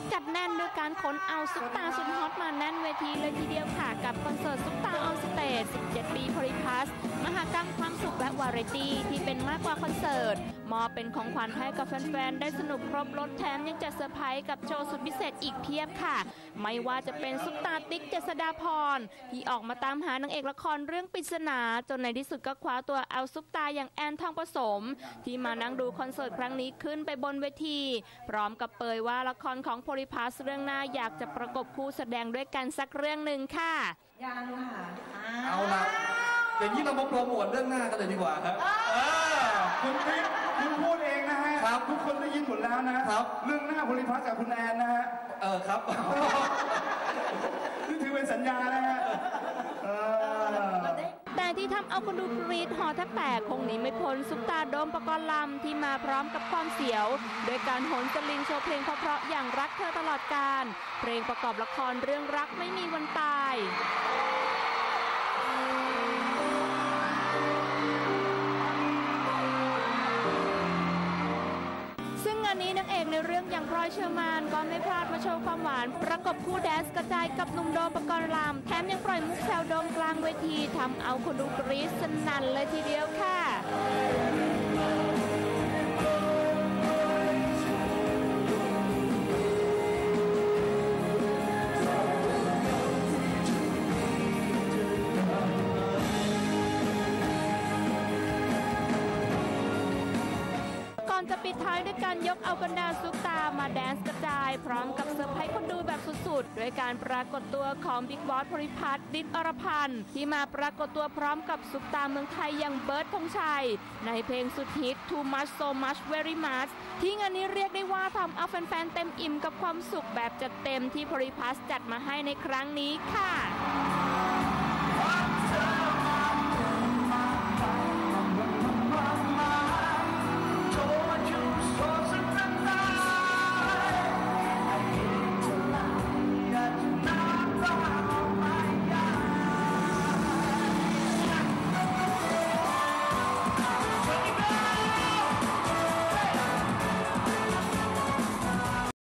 จัดแน่นด้วยการขนเอาซุปตาสุดฮอตมาแน่นเวทีเลยทีเดียวค่ะกับคอนเสิร์ตซุปตาออนสเตจ 17 ปีโพลิพัสมหกรรมความสุขและวาไรตี้ที่เป็นมากกว่าคอนเสิร์ตมอบเป็นของขวัญให้กับแฟนๆได้สนุกครบรถแถมยังจะเซอร์ไพรส์กับโชว์สุดพิเศษอีกเพียบค่ะไม่ว่าจะเป็นซุปตาติ๊กเจษฎาพรที่ออกมาตามหานางเอกละครเรื่องปริศนาจนในที่สุดก็คว้าตัวเอาซุปตาอย่างแอนทองผสมที่มานั่งดูคอนเสิร์ตครั้งนี้ขึ้นไปบนเวทีพร้อมกับเผยว่าละครของโพลิพัสเรื่องหน้าอยากจะประกบคู่แสดงด้วยกันสักเรื่องหนึ่งค่ะยังค่ะเอาละอย่างนี้เรามาโปรโมทเรื่องหน้ากันเลยดีกว่าครับคุณปิ๊กคุณพูดเองนะฮะครับทุกคนได้ยินหมดแล้วนะครับเรื่องหน้าโพลิพัสกับคุณแอนนะฮะครับนี่ถือเป็นสัญญานะฮะแต่ที่ทำเอาคนดูกรี๊ดหอแทบแตกคงหนีไม่พ้นซุปตาโดมปกรณ์ลำที่มาพร้อมกับความเสียวโดยการโหนสลิงโชว์เพลงเพราะๆอย่างรักเธอตลอดกาลเพลงประกอบละครเรื่องรักไม่มีวันตายซึ่งงานนี้นางเอกในเรื่องอย่างพลอยเชอร์มานก็ไม่พลาดมาโชว์ความหวานประกบคู่แดนซ์กระจายกับหนุ่มโดมปกรณ์ลำแถมยังปล่อยมุกแซวโดมกลางเวทีทำเอาคนดูกรี๊ดสนั่นเลยทีเดียวค่ะจะปิดท้ายด้วยการยกเอาบรรดาซุปตามาแดนซ์กระจายพร้อมกับเซอร์ไพรส์คนดูแบบสุดๆด้วยการปรากฏตัวของบิ๊กบอสโพลิพัสดิษฐ์อรพันธ์ที่มาปรากฏตัวพร้อมกับซุปตาเมืองไทยอย่างเบิร์ดธงชัยในเพลงสุดฮิต Too Much So Much Very Much ที่งานนี้เรียกได้ว่าทำเอาแฟนๆเต็มอิ่มกับความสุขแบบจัดเต็มที่โพลิพัสจัดมาให้ในครั้งนี้ค่ะ